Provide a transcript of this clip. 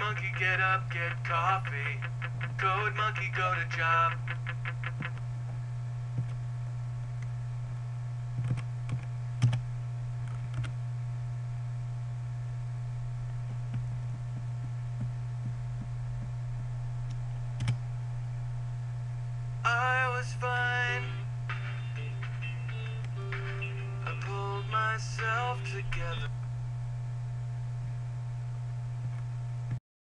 monkey, get up, get coffee. Code monkey, go to job. I was fine. I pulled myself together.